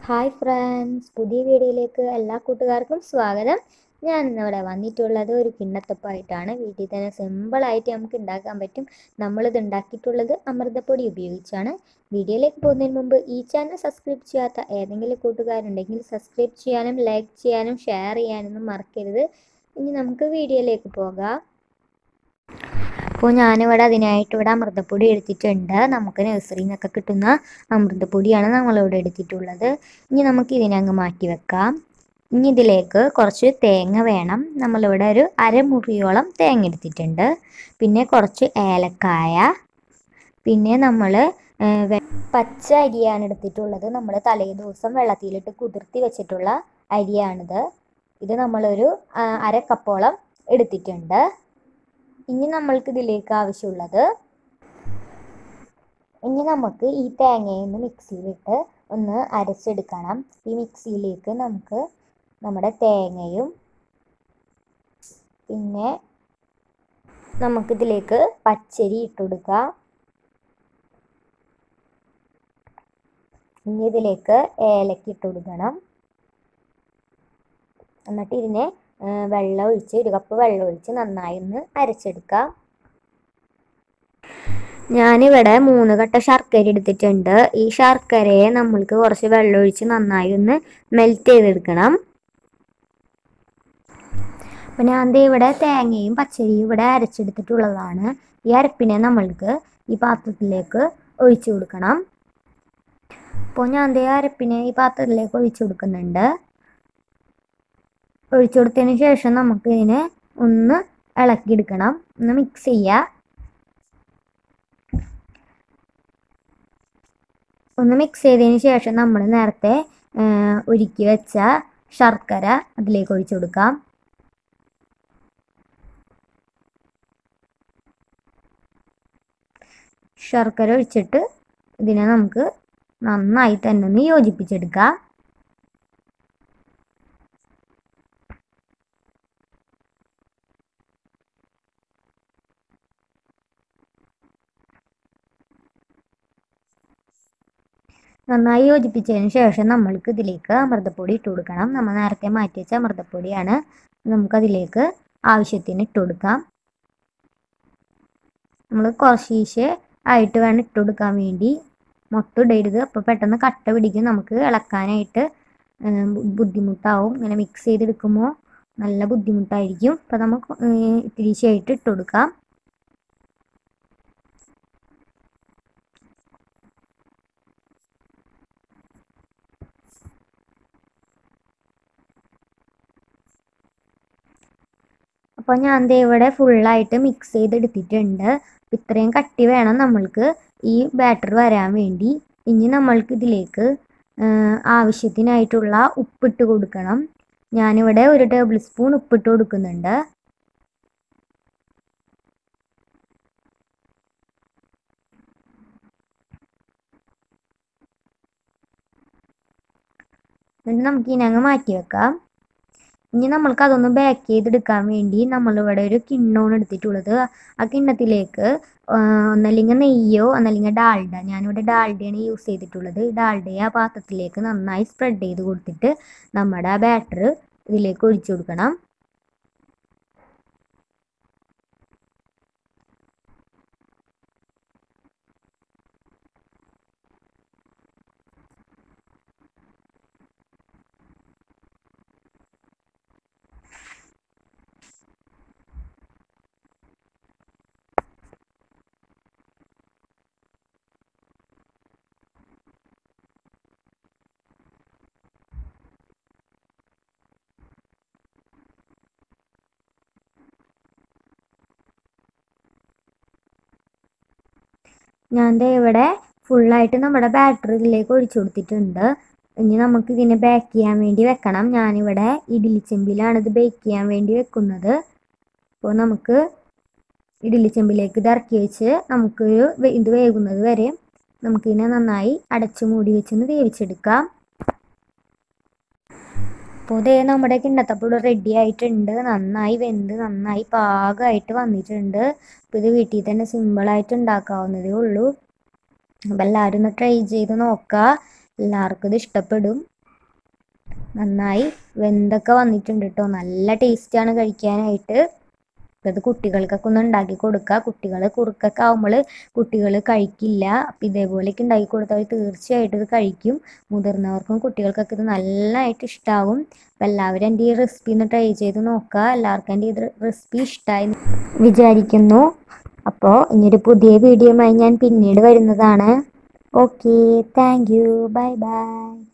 Hi friends, പുതിയ വീഡിയോയിലേക്ക് എല്ലാ കൂട്ടുകാർക്കും സ്വാഗതം. ഞാൻ ഇന്നിവിടെ വന്നിട്ടുള്ളത് ഒരു കിണ്ണത്തപ്പമായിട്ടാണ്. വീട്ടിൽ തന്നെ സിമ്പിളായിട്ട് നമുക്ക് ഉണ്ടാക്കാൻ പറ്റും. നമ്മളിത് ഉണ്ടാക്കിയിട്ടുള്ളത് അമൃതപ്പൊടി ഉപയോഗിച്ചാണ്. വീഡിയോയിലേക്ക് പോകുന്നതിന് മുമ്പ് ഈ ചാനൽ സബ്സ്ക്രൈബ് ചെയ്യാത്ത ഏതെങ്കിലും കൂട്ടുകാരുണ്ടെങ്കിൽ സബ്സ്ക്രൈബ് ചെയ്യാനും ലൈക്ക് ചെയ്യാനും ഷെയർ ചെയ്യാനൊന്നും മറക്കരുത്. ഇനി നമുക്ക് വീഡിയോയിലേക്ക് പോകാം. അപ്പോൾ ഞാനിവിടെ അതിനായിട്ട് അമൃതപ്പൊടി എടുത്തിട്ടുണ്ട്. നമുക്ക് നഴ്സറിയിൽ നിന്നൊക്കെ കിട്ടുന്ന അമൃതപ്പൊടിയാണ് നമ്മളിവിടെ എടുത്തിട്ടുള്ളത്. ഇനി നമുക്ക് ഇതിനങ്ങ് മാറ്റി വെക്കാം. ഇനി ഇതിലേക്ക് കുറച്ച് തേങ്ങ വേണം. നമ്മളിവിടെ ഒരു അരമുറിയോളം തേങ്ങ എടുത്തിട്ടുണ്ട്. പിന്നെ കുറച്ച് ഏലക്കായ, പിന്നെ നമ്മൾ പച്ച അരിയാണ് എടുത്തിട്ടുള്ളത്. നമ്മൾ തലേ ദിവസം വെള്ളത്തിലിട്ട് കുതിർത്തി വെച്ചിട്ടുള്ള അരിയാണിത്. ഇത് നമ്മളൊരു അര കപ്പോളം എടുത്തിട്ടുണ്ട്. ഇനി നമ്മൾക്ക് ഇതിലേക്ക് ആവശ്യമുള്ളത്, ഇനി നമുക്ക് ഈ തേങ്ങയൊന്ന് മിക്സിയിലിട്ട് ഒന്ന് അരച്ചെടുക്കണം. ഈ മിക്സിയിലേക്ക് നമുക്ക് നമ്മുടെ തേങ്ങയും പിന്നെ നമുക്കിതിലേക്ക് പച്ചരി ഇട്ടുകൊടുക്കാം. ഇനി ഇതിലേക്ക് ഏലക്ക ഇട്ട് കൊടുക്കണം. എന്നിട്ട് ഇതിനെ ഒരു കപ്പ് വെള്ളം ഒഴിച്ച് നന്നായി ഒന്ന് അരച്ചെടുക്കാം. ഞാനിവിടെ 3 കട്ട ശർക്കര എടുത്തിട്ടുണ്ട്. ഈ ശർക്കരയെ നമ്മൾക്ക് കുറച്ച് വെള്ളം ഒഴിച്ച് നന്നായി ഒന്ന് മെൽറ്റ് ചെയ്തെടുക്കണം. അപ്പം ഞാൻ ഇവിടെ തേങ്ങയും പച്ചരിയും ഇവിടെ അരച്ചെടുത്തിട്ടുള്ളതാണ്. ഈ അരപ്പിനെ നമ്മൾക്ക് ഈ പാത്രത്തിലേക്ക് ഒഴിച്ചു കൊടുക്കണം. അപ്പോൾ ഞാൻ അരപ്പിനെ ഈ പാത്രത്തിലേക്ക് ഒഴിച്ചു കൊടുക്കുന്നുണ്ട്. ഒഴിച്ചു കൊടുത്തതിന് ശേഷം നമുക്ക് ഇതിനെ ഒന്ന് ഇളക്കിയെടുക്കണം, ഒന്ന് മിക്സ് ചെയ്യുക. ഒന്ന് മിക്സ് ചെയ്തതിന് ശേഷം നമ്മൾ നേരത്തെ ഉരുക്കി വെച്ച ശർക്കര അതിലേക്ക് ഒഴിച്ചു കൊടുക്കാം. ശർക്കര ഒഴിച്ചിട്ട് ഇതിനെ നമുക്ക് നന്നായി തന്നെ ഒന്ന് യോജിപ്പിച്ചെടുക്കാം. നന്നായി യോജിപ്പിച്ചതിന് ശേഷം നമ്മൾക്ക് ഇതിലേക്ക് അമൃതപ്പൊടി ഇട്ട് കൊടുക്കണം. നമ്മൾ നേരത്തെ മാറ്റി വെച്ച അമൃതപ്പൊടിയാണ്. നമുക്കതിലേക്ക് ആവശ്യത്തിന് ഇട്ട് കൊടുക്കാം. നമ്മൾ കുറശീശെ ആയിട്ട് വേണം ഇട്ട് കൊടുക്കാൻ വേണ്ടി. മൊത്തം ഇടരുത്, അപ്പോൾ പെട്ടെന്ന് കട്ട പിടിക്കും. നമുക്ക് ഇളക്കാനായിട്ട് ബുദ്ധിമുട്ടാവും. ഇങ്ങനെ മിക്സ് ചെയ്തെടുക്കുമ്പോൾ നല്ല ബുദ്ധിമുട്ടായിരിക്കും. അപ്പോൾ നമുക്ക് ഇത്തിരിശയായിട്ട് ഇട്ട് കൊടുക്കാം. അപ്പോൾ ഞാൻ ഇവിടെ ഫുള്ളായിട്ട് മിക്സ് ചെയ്തെടുത്തിട്ടുണ്ട്. ഇത്രയും കട്ടി വേണം നമ്മൾക്ക് ഈ ബാറ്റർ വരാൻ വേണ്ടി. ഇനി നമ്മൾക്ക് ഇതിലേക്ക് ആവശ്യത്തിനായിട്ടുള്ള ഉപ്പിട്ട് കൊടുക്കണം. ഞാനിവിടെ 1 ടേബിൾ സ്പൂൺ ഉപ്പിട്ട് കൊടുക്കുന്നുണ്ട്. എന്നിട്ട് നമുക്ക് ഇതിനങ്ങ് മാറ്റി വെക്കാം. ഇനി നമ്മൾക്ക് അതൊന്ന് ബേക്ക് ചെയ്തെടുക്കാൻ വേണ്ടി നമ്മളിവിടെ ഒരു കിണ്ണമാണ് എടുത്തിട്ടുള്ളത്. ആ കിണ്ണത്തിലേക്ക് ഒന്നല്ലെങ്കിൽ നെയ്യോ ഒന്നല്ലെങ്കിൽ ഡാൽഡ, ഞാനിവിടെ ഡാൽഡയാണ് യൂസ് ചെയ്തിട്ടുള്ളത്. ഡാൽഡയെ ആ പാത്രത്തിലേക്ക് നന്നായി സ്പ്രെഡ് ചെയ്ത് കൊടുത്തിട്ട് നമ്മുടെ ആ ബാറ്റർ ഇതിലേക്ക് ഒഴിച്ചു കൊടുക്കണം. ഞാൻ ഇവിടെ ഫുള്ളായിട്ട് നമ്മുടെ ബാറ്റർ ഇതിലേക്ക് ഒഴിച്ചു കൊടുത്തിട്ടുണ്ട്. ഇനി നമുക്ക് ഇതിനെ ബേക്ക് ചെയ്യാൻ വേണ്ടി വെക്കണം. ഞാനിവിടെ ഇഡ്ഡലിച്ചെമ്പിലാണ് ഇത് ബേക്ക് ചെയ്യാൻ വേണ്ടി വെക്കുന്നത്. അപ്പോൾ നമുക്ക് ഇഡ്ഡലിച്ചെമ്പിലേക്ക് ഇത് ഇറക്കി വെച്ച് നമുക്ക് ഇത് വേകുന്നത് വരെ നമുക്കിതിനെ നന്നായി അടച്ചു മൂടി വെച്ചൊന്ന് വേവിച്ചെടുക്കാം. അപ്പോൾ ഇതേ നമ്മുടെ കിണ്ണത്തപ്പം റെഡി ആയിട്ടുണ്ട്. നന്നായി വെന്ത് നന്നായി പാകമായിട്ട് വന്നിട്ടുണ്ട്. അപ്പോൾ ഇത് വീട്ടിൽ തന്നെ സിമ്പിളായിട്ട് ഉണ്ടാക്കാവുന്നതേ ഉള്ളൂ. അപ്പോൾ എല്ലാവരും ഒന്ന് ട്രൈ ചെയ്ത് നോക്കുക. എല്ലാവർക്കും ഇത് ഇഷ്ടപ്പെടും. നന്നായി വെന്തൊക്കെ വന്നിട്ടുണ്ട് കേട്ടോ. നല്ല ടേസ്റ്റാണ് കഴിക്കാനായിട്ട്. ഇത് കുട്ടികൾക്കൊക്കെ ഒന്ന് ഉണ്ടാക്കി കൊടുക്കുക. കുട്ടികൾ കുറുക്കൊക്കെ ആവുമ്പോൾ കുട്ടികൾ കഴിക്കില്ല. അപ്പം ഇതേപോലെയൊക്കെ ഉണ്ടാക്കി കൊടുത്താൽ തീർച്ചയായിട്ടും ഇത് കഴിക്കും. മുതിർന്നവർക്കും കുട്ടികൾക്കൊക്കെ ഇത് നല്ലതായിട്ട് ഇഷ്ടമാവും. അപ്പം എല്ലാവരും എൻ്റെ ഈ റെസിപ്പി ഒന്ന് ട്രൈ ചെയ്ത് നോക്കുക. എല്ലാവർക്കും എൻ്റെ ഈ റെസിപ്പി ഇഷ്ടമായി വിചാരിക്കുന്നു. അപ്പോൾ ഇനിയൊരു പുതിയ വീഡിയോയുമായി ഞാൻ പിന്നീട് വരുന്നതാണ്. Okay, thank you, bye by.